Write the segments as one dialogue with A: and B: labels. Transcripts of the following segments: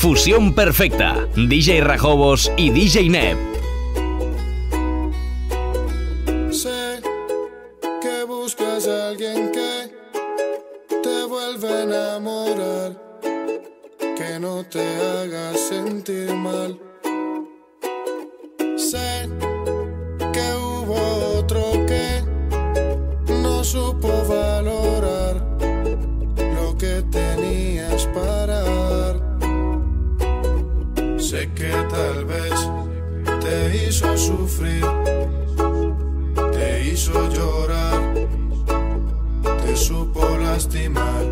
A: Fusión perfecta. DJ Rajobos y DJ Neb.
B: Sé que buscas a alguien que te vuelva a enamorar, que no te haga sentir mal. Sé que hubo otro que no supo valorar lo que tenías para dar. Sé que tal vez te hizo sufrir, te hizo llorar, te supo lastimar.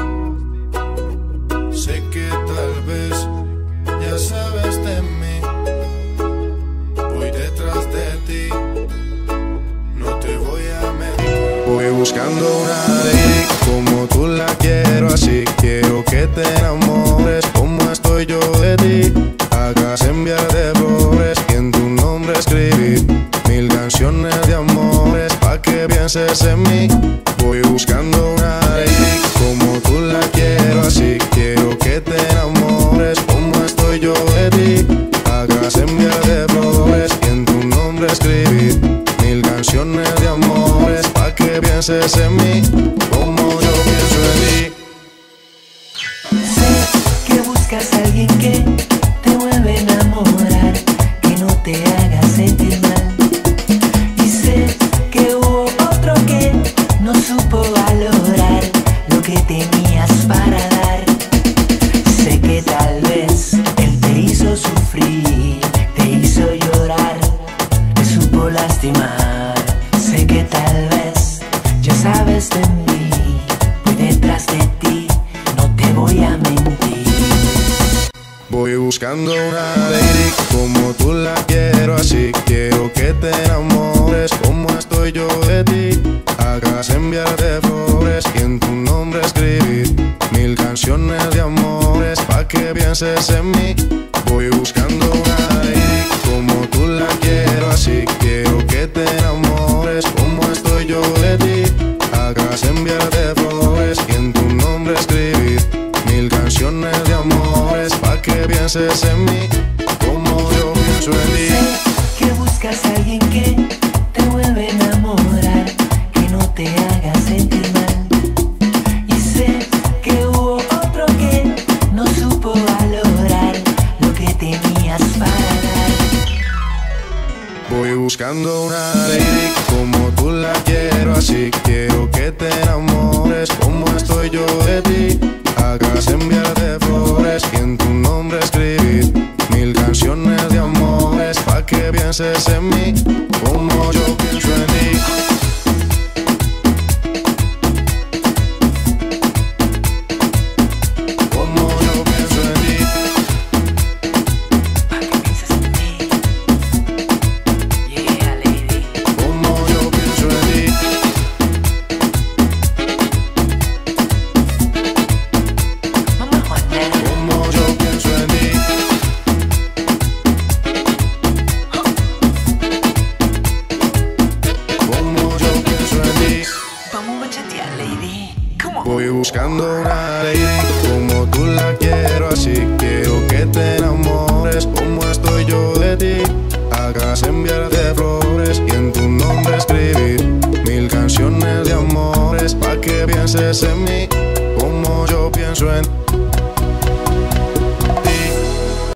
B: Sé que tal vez ya sabes de mí, voy detrás de ti, no te voy a mentir. Voy buscando una lady como tú la quiero así. Quiero que te enamores como estoy yo de ti. Hagas enviar de flores y en tu nombre escribir 1000 canciones de amores pa' que pienses en mí. Voy buscando una lady como tú la quiero así. Quiero que te enamores como estoy yo de ti. Hagas enviar de flores y en tu nombre escribir 1000 canciones de amores pa' que pienses en mí como yo pienso en ti.
C: Sé que buscas a alguien que te vuelve a enamorar, que no te haga sentir mal. Y sé que hubo otro que no supo valorar lo que tenías para dar. Sé que tal vez él te hizo sufrir, te hizo llorar, te supo lastimar. Sé que tal vez ya sabes de mí, voy detrás de ti, no te voy a mentir.
B: Voy buscando una lady como tú la quiero así. Quiero que te enamores como estoy yo de ti. Hagas enviar de flores y en tu nombre escribir 1000 canciones de amores pa' que pienses en mí. Voy buscando una lady como tú la quiero así. Quiero que te enamores como estoy yo de ti. Hagas enviar de flores y en tu nombre escribir 1000 canciones de amores pa' que pienses en mí como yo pienso en ti.
C: Sé que buscas a alguien que te vuelve a enamorar, que no te haga sentir mal. Y sé que hubo otro que no supo valorar lo que tenías para dar.
B: Voy buscando una lady como tú la quiero así. Quiero que te enamores como estoy yo de ti. Hagas enviar de flores y en tu nombre escribir 1000 canciones de amores pa' que pienses en mí como yo pienso en ti. Como yo pienso en ti.
C: Pa' que pienses en mí. Yeah, lady.
B: Como yo pienso en ti.
C: Mamá Juana.
B: Como yo pienso en ti. Como yo pienso en ti.
C: Vamos a bachatear, lady. Come on.
B: Voy buscando una lady como tú la quiero así. Quiero que te enamores como estoy yo de ti. Hagas enviar de flores y en tu nombre escribir 1000 canciones de amores pa' que pienses en mí como yo pienso en ti.